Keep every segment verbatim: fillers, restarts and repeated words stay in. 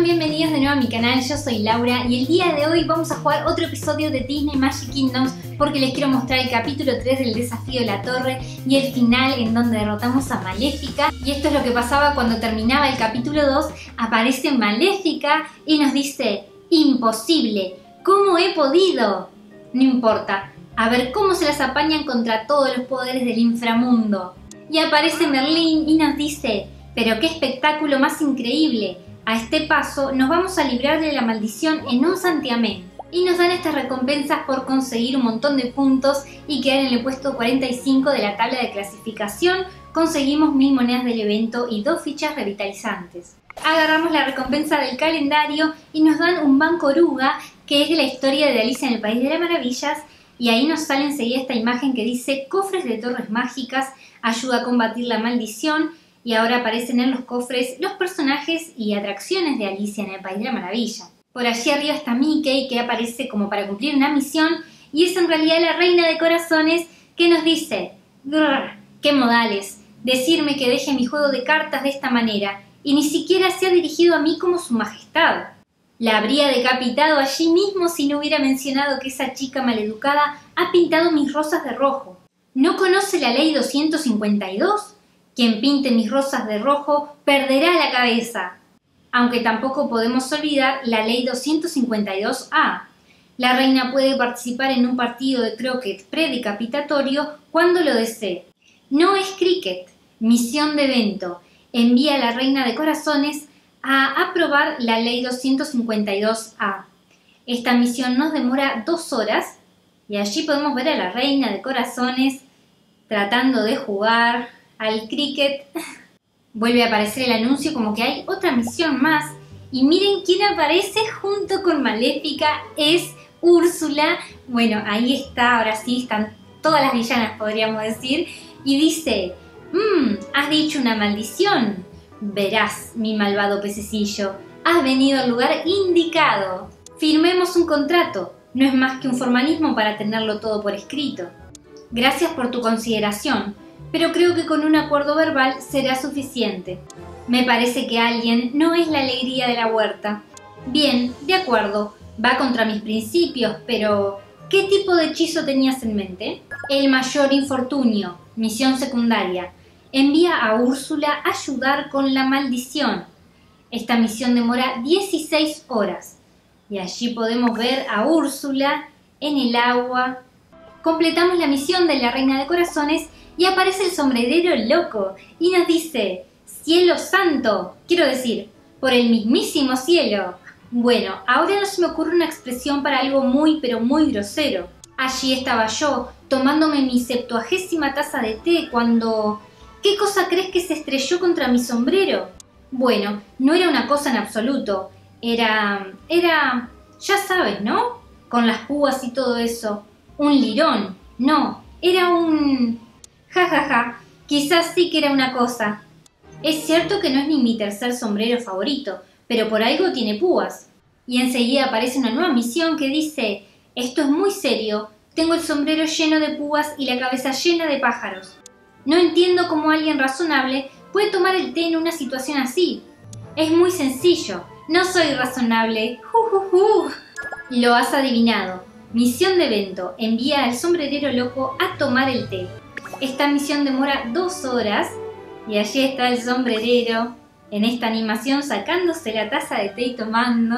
Bienvenidos de nuevo a mi canal, yo soy Laura y el día de hoy vamos a jugar otro episodio de Disney Magic Kingdoms porque les quiero mostrar el capítulo tres del desafío de la torre y el final en donde derrotamos a Maléfica. Y esto es lo que pasaba cuando terminaba el capítulo dos, aparece Maléfica y nos dice: imposible, ¿cómo he podido? No importa, a ver cómo se las apañan contra todos los poderes del inframundo. Y aparece Merlín y nos dice: pero qué espectáculo más increíble. A este paso nos vamos a librar de la maldición en un santiamén. Y nos dan estas recompensas por conseguir un montón de puntos y quedar en el puesto cuarenta y cinco de la tabla de clasificación. Conseguimos mil monedas del evento y dos fichas revitalizantes. Agarramos la recompensa del calendario y nos dan un banco oruga, que es de la historia de Alicia en el País de las Maravillas. Y ahí nos sale enseguida esta imagen que dice: cofres de torres mágicas, ayuda a combatir la maldición. Y ahora aparecen en los cofres los personajes y atracciones de Alicia en el País de la Maravilla. Por allí arriba está Mickey, que aparece como para cumplir una misión, y es en realidad la reina de corazones, que nos dice: grrr, qué modales, decirme que deje mi juego de cartas de esta manera, y ni siquiera se ha dirigido a mí como su majestad. La habría decapitado allí mismo si no hubiera mencionado que esa chica maleducada ha pintado mis rosas de rojo. ¿No conoce la ley doscientos cincuenta y dos? Quien pinte mis rosas de rojo perderá la cabeza. Aunque tampoco podemos olvidar la ley doscientos cincuenta y dos A. La reina puede participar en un partido de croquet predecapitatorio cuando lo desee. No es cricket, misión de evento. Envía a la reina de corazones a aprobar la ley doscientos cincuenta y dos A. Esta misión nos demora dos horas y allí podemos ver a la reina de corazones tratando de jugar al cricket. Vuelve a aparecer el anuncio como que hay otra misión más. Y miren quién aparece junto con Maléfica, es Úrsula. Bueno, ahí está, ahora sí están todas las villanas, podríamos decir. Y dice: mmm, has dicho una maldición. Verás, mi malvado pececillo, has venido al lugar indicado. Firmemos un contrato, no es más que un formalismo para tenerlo todo por escrito. Gracias por tu consideración, pero creo que con un acuerdo verbal será suficiente. Me parece que alguien no es la alegría de la huerta. Bien, de acuerdo, va contra mis principios, pero ¿qué tipo de hechizo tenías en mente? El mayor infortunio, misión secundaria. Envía a Úrsula a ayudar con la maldición. Esta misión demora dieciséis horas. Y allí podemos ver a Úrsula en el agua. Completamos la misión de la reina de corazones y aparece el sombrerero loco y nos dice: ¡cielo santo! Quiero decir, por el mismísimo cielo. Bueno, ahora no se me ocurre una expresión para algo muy pero muy grosero. Allí estaba yo, tomándome mi septuagésima taza de té cuando... ¿qué cosa crees que se estrelló contra mi sombrero? Bueno, no era una cosa en absoluto. Era... era... ya sabes, ¿no? Con las púas y todo eso. Un lirón. No, era un... ja ja ja, quizás sí que era una cosa. Es cierto que no es ni mi tercer sombrero favorito, pero por algo tiene púas. Y enseguida aparece una nueva misión que dice: esto es muy serio, tengo el sombrero lleno de púas y la cabeza llena de pájaros. No entiendo cómo alguien razonable puede tomar el té en una situación así. Es muy sencillo, no soy razonable. Ju, ju, ju. Lo has adivinado. Misión de evento, envía al sombrerero loco a tomar el té. Esta misión demora dos horas y allí está el sombrerero en esta animación sacándose la taza de té y tomando.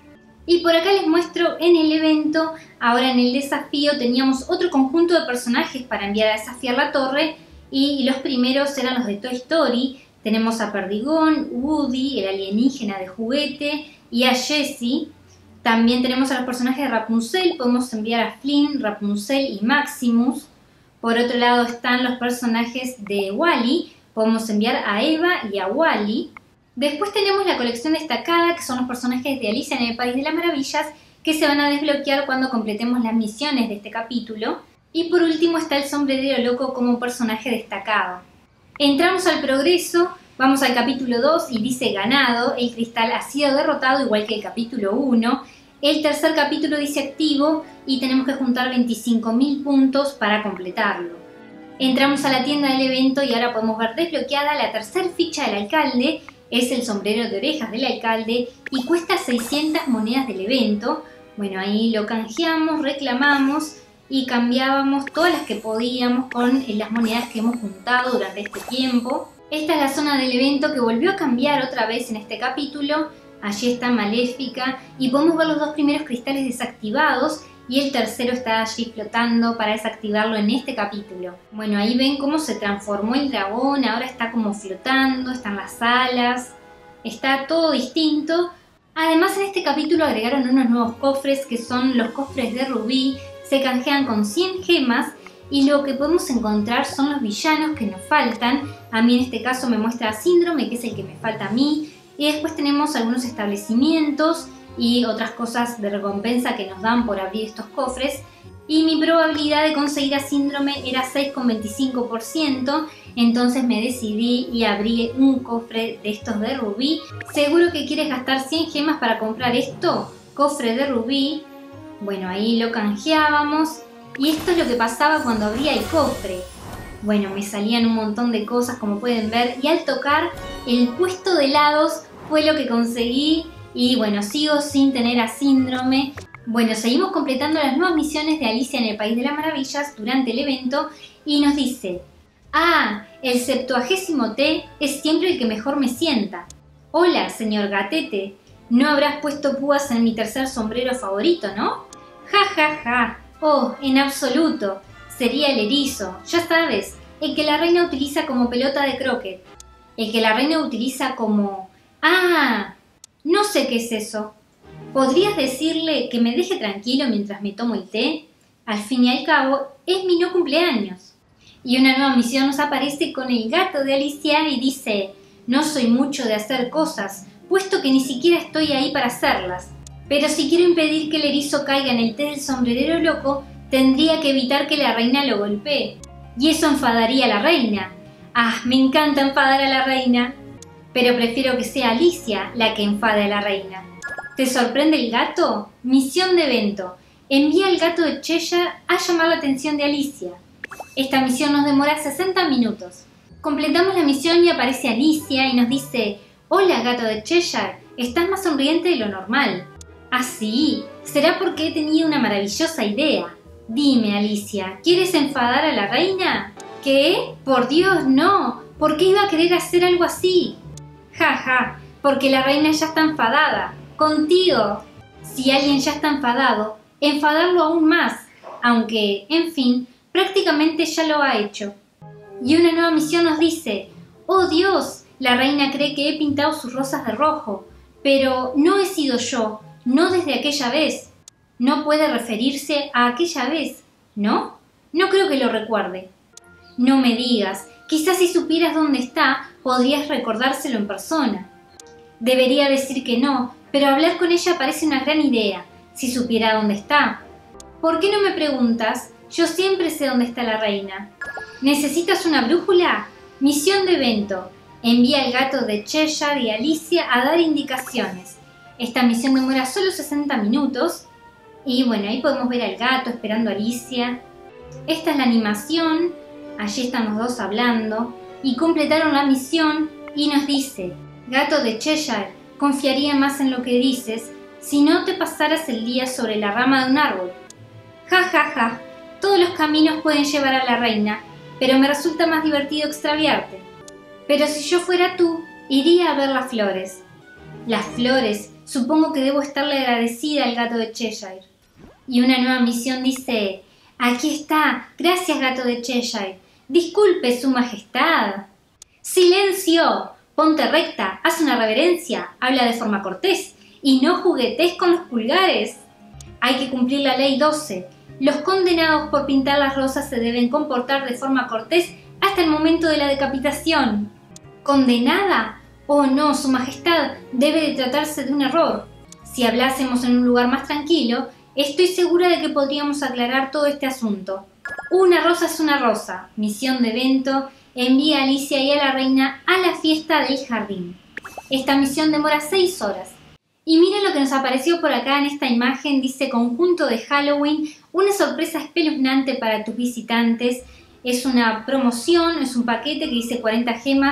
Y por acá les muestro en el evento. Ahora en el desafío teníamos otro conjunto de personajes para enviar a desafiar la torre y los primeros eran los de Toy Story. Tenemos a Perdigón, Woody, el alienígena de juguete, y a Jessie. También tenemos a los personajes de Rapunzel, podemos enviar a Flynn, Rapunzel y Maximus. Por otro lado están los personajes de Wall-E, podemos enviar a Eva y a Wall-E. Después tenemos la colección destacada, que son los personajes de Alicia en el País de las Maravillas, que se van a desbloquear cuando completemos las misiones de este capítulo. Y por último está el sombrerero loco como personaje destacado. Entramos al progreso, vamos al capítulo dos y dice: ganado, el cristal ha sido derrotado igual que el capítulo uno. El tercer capítulo dice activo y tenemos que juntar veinticinco mil puntos para completarlo. Entramos a la tienda del evento y ahora podemos ver desbloqueada la tercera ficha del alcalde es el sombrero de orejas del alcalde y cuesta seiscientas monedas del evento. Bueno, ahí lo canjeamos, reclamamos y cambiábamos todas las que podíamos con las monedas que hemos juntado durante este tiempo. Esta es la zona del evento que volvió a cambiar otra vez en este capítulo. Allí está Maléfica y podemos ver los dos primeros cristales desactivados y el tercero está allí flotando para desactivarlo en este capítulo. Bueno, ahí ven cómo se transformó el dragón, ahora está como flotando, están las alas, está todo distinto. Además, en este capítulo agregaron unos nuevos cofres que son los cofres de rubí, se canjean con cien gemas y lo que podemos encontrar son los villanos que nos faltan. A mí en este caso me muestra Síndrome, que es el que me falta a mí, y después tenemos algunos establecimientos y otras cosas de recompensa que nos dan por abrir estos cofres. Y mi probabilidad de conseguir a Síndrome era seis coma veinticinco por ciento, entonces me decidí y abrí un cofre de estos de rubí. ¿Seguro que quieres gastar cien gemas para comprar esto? Cofre de rubí. Bueno, ahí lo canjeábamos y esto es lo que pasaba cuando abría el cofre. Bueno, me salían un montón de cosas como pueden ver y al tocar el puesto de helados fue lo que conseguí. Y bueno, sigo sin tener a Síndrome. Bueno, seguimos completando las nuevas misiones de Alicia en el País de las Maravillas durante el evento y nos dice: ah, el septuagésimo té es siempre el que mejor me sienta. Hola, señor Gatete, no habrás puesto púas en mi tercer sombrero favorito, ¿no? Ja, ja, ja. Oh, en absoluto. Sería el erizo, ya sabes, el que la reina utiliza como pelota de croquet. El que la reina utiliza como... ah... no sé qué es eso. ¿Podrías decirle que me deje tranquilo mientras me tomo el té? Al fin y al cabo, es mi no cumpleaños. Y una nueva misión nos aparece con el gato de Alicia y dice: no soy mucho de hacer cosas, puesto que ni siquiera estoy ahí para hacerlas. Pero si quiero impedir que el erizo caiga en el té del sombrerero loco, tendría que evitar que la reina lo golpee. Y eso enfadaría a la reina. Ah, me encanta enfadar a la reina. Pero prefiero que sea Alicia la que enfade a la reina. ¿Te sorprende el gato? Misión de evento. Envía al gato de Cheshire a llamar la atención de Alicia. Esta misión nos demora sesenta minutos. Completamos la misión y aparece Alicia y nos dice: hola, gato de Cheshire, estás más sonriente de lo normal. ¿Ah, sí? ¿Será porque he tenido una maravillosa idea? Dime, Alicia, ¿quieres enfadar a la reina? ¿Qué? Por Dios, no. ¿Por qué iba a querer hacer algo así? Ja, ja, porque la reina ya está enfadada. Contigo. Si alguien ya está enfadado, enfadarlo aún más. Aunque, en fin, prácticamente ya lo ha hecho. Y una nueva misión nos dice: oh Dios, la reina cree que he pintado sus rosas de rojo. Pero no he sido yo, no desde aquella vez. No puede referirse a aquella vez, ¿no? No creo que lo recuerde. No me digas, quizás si supieras dónde está, podrías recordárselo en persona. Debería decir que no, pero hablar con ella parece una gran idea, si supiera dónde está. ¿Por qué no me preguntas? Yo siempre sé dónde está la reina. ¿Necesitas una brújula? Misión de evento. Envía al gato de Cheshire y Alicia a dar indicaciones. Esta misión demora solo sesenta minutos. Y bueno, ahí podemos ver al gato esperando a Alicia. Esta es la animación. Allí están los dos hablando. Y completaron la misión y nos dice: gato de Cheshire, confiaría más en lo que dices si no te pasaras el día sobre la rama de un árbol. Ja, ja, ja. Todos los caminos pueden llevar a la reina, pero me resulta más divertido extraviarte. Pero si yo fuera tú, iría a ver las flores. Las flores, supongo que debo estarle agradecida al gato de Cheshire. Y una nueva misión dice: aquí está, gracias gato de Cheshire. Disculpe su majestad. ¡Silencio! Ponte recta, haz una reverencia, habla de forma cortés y no juguetes con los pulgares. Hay que cumplir la ley doce. Los condenados por pintar las rosas se deben comportar de forma cortés hasta el momento de la decapitación. ¿Condenada? Oh no, su majestad, debe de tratarse de un error. Si hablásemos en un lugar más tranquilo, estoy segura de que podríamos aclarar todo este asunto. Una rosa es una rosa. Misión de evento. Envía a Alicia y a la reina a la fiesta del jardín. Esta misión demora seis horas. Y miren lo que nos apareció por acá en esta imagen. Dice: conjunto de Halloween, una sorpresa espeluznante para tus visitantes. Es una promoción, es un paquete que dice cuarenta gemas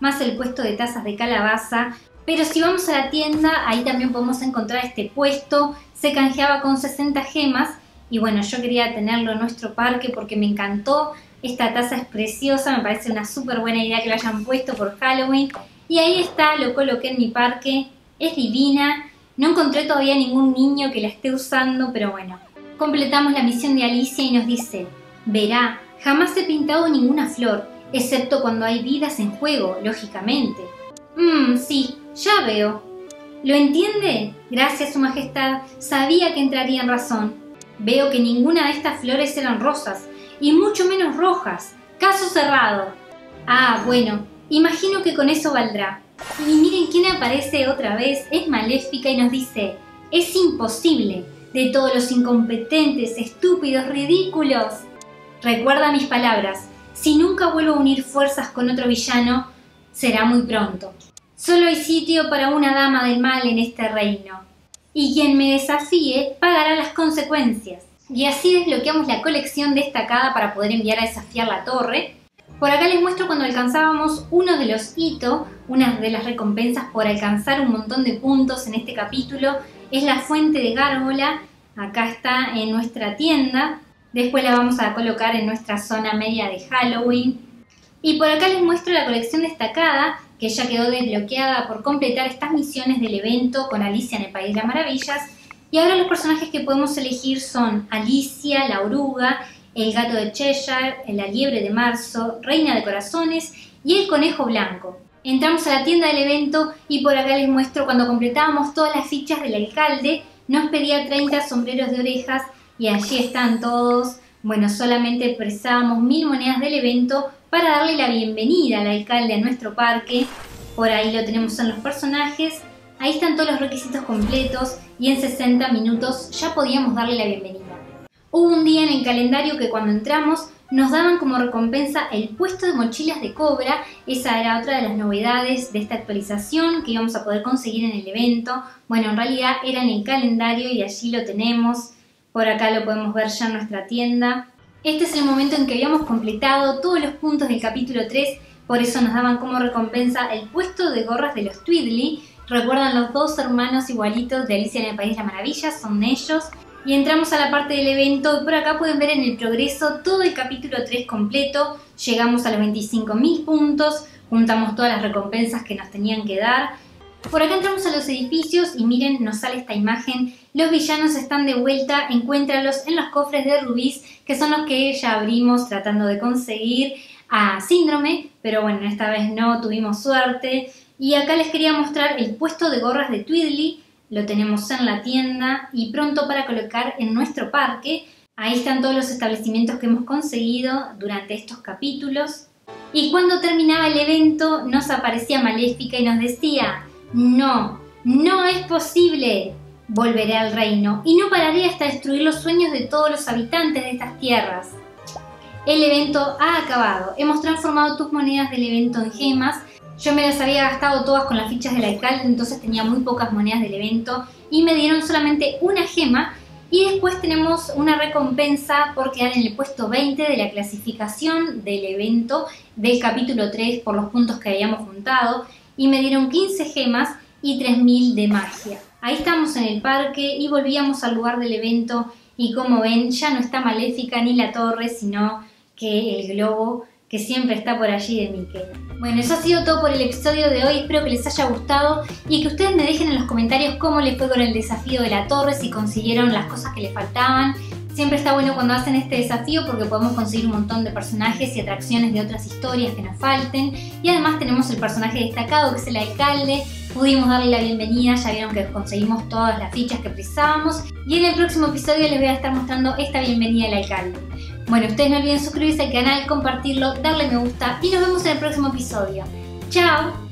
más el puesto de tazas de calabaza. Pero si vamos a la tienda, ahí también podemos encontrar este puesto. Se canjeaba con sesenta gemas y bueno, yo quería tenerlo en nuestro parque porque me encantó. Esta taza es preciosa, me parece una súper buena idea que lo hayan puesto por Halloween. Y ahí está, lo coloqué en mi parque, es divina. No encontré todavía ningún niño que la esté usando, pero bueno. Completamos la misión de Alicia y nos dice: verá, jamás he pintado ninguna flor, excepto cuando hay vidas en juego, lógicamente. Mmm, sí, ya veo. ¿Lo entiende? Gracias, Su Majestad, sabía que entraría en razón. Veo que ninguna de estas flores eran rosas, y mucho menos rojas. Caso cerrado. Ah, bueno, imagino que con eso valdrá. Y miren quién aparece otra vez, es Maléfica y nos dice: es imposible, de todos los incompetentes, estúpidos, ridículos. Recuerda mis palabras, si nunca vuelvo a unir fuerzas con otro villano, será muy pronto. Solo hay sitio para una dama del mal en este reino, y quien me desafíe pagará las consecuencias. Y así desbloqueamos la colección destacada para poder enviar a desafiar la torre. Por acá les muestro cuando alcanzábamos uno de los hitos, una de las recompensas por alcanzar un montón de puntos en este capítulo, es la fuente de gárgola. Acá está en nuestra tienda, después la vamos a colocar en nuestra zona media de Halloween. Y por acá les muestro la colección destacada, que ya quedó desbloqueada por completar estas misiones del evento con Alicia en el País de las Maravillas. Y ahora los personajes que podemos elegir son Alicia, la oruga, el gato de Cheshire, la liebre de marzo, reina de corazones y el conejo blanco. Entramos a la tienda del evento y por acá les muestro cuando completábamos todas las fichas del alcalde, nos pedía treinta sombreros de orejas y allí están todos. Bueno, solamente precisábamos mil monedas del evento para darle la bienvenida al alcalde a nuestro parque. Por ahí lo tenemos en los personajes. Ahí están todos los requisitos completos y en sesenta minutos ya podíamos darle la bienvenida. Hubo un día en el calendario que cuando entramos nos daban como recompensa el puesto de mochilas de cobra. Esa era otra de las novedades de esta actualización que íbamos a poder conseguir en el evento. Bueno, en realidad era en el calendario y allí lo tenemos. Por acá lo podemos ver ya en nuestra tienda. Este es el momento en que habíamos completado todos los puntos del capítulo tres. Por eso nos daban como recompensa el puesto de gorras de los Tweedly. Recuerdan los dos hermanos igualitos de Alicia en el País de las Maravillas, son ellos. Y entramos a la parte del evento y por acá pueden ver en el progreso todo el capítulo tres completo. Llegamos a los veinticinco mil puntos, juntamos todas las recompensas que nos tenían que dar. Por acá entramos a los edificios y miren, nos sale esta imagen. Los villanos están de vuelta, encuéntralos en los cofres de rubíes, que son los que ya abrimos tratando de conseguir a Síndrome. Pero bueno, esta vez no tuvimos suerte. Y acá les quería mostrar el puesto de gorras de Tweedly. Lo tenemos en la tienda y pronto para colocar en nuestro parque. Ahí están todos los establecimientos que hemos conseguido durante estos capítulos. Y cuando terminaba el evento nos aparecía Maléfica y nos decía: no, no es posible. Volveré al reino y no pararé hasta destruir los sueños de todos los habitantes de estas tierras. El evento ha acabado. Hemos transformado tus monedas del evento en gemas. Yo me las había gastado todas con las fichas del alcalde, entonces tenía muy pocas monedas del evento y me dieron solamente una gema. Y después tenemos una recompensa por quedar en el puesto veinte de la clasificación del evento del capítulo tres por los puntos que habíamos juntado y me dieron quince gemas y tres mil de magia. Ahí estamos en el parque y volvíamos al lugar del evento y como ven ya no está Maléfica ni la torre, sino que el globo que siempre está por allí de Mickey. Bueno, eso ha sido todo por el episodio de hoy, espero que les haya gustado y que ustedes me dejen en los comentarios cómo les fue con el desafío de la torre, si consiguieron las cosas que les faltaban. Siempre está bueno cuando hacen este desafío porque podemos conseguir un montón de personajes y atracciones de otras historias que nos falten. Y además tenemos el personaje destacado que es el alcalde. Pudimos darle la bienvenida, ya vieron que conseguimos todas las fichas que precisábamos. Y en el próximo episodio les voy a estar mostrando esta bienvenida al alcalde. Bueno, ustedes no olviden suscribirse al canal, compartirlo, darle me gusta y nos vemos en el próximo episodio. ¡Chao!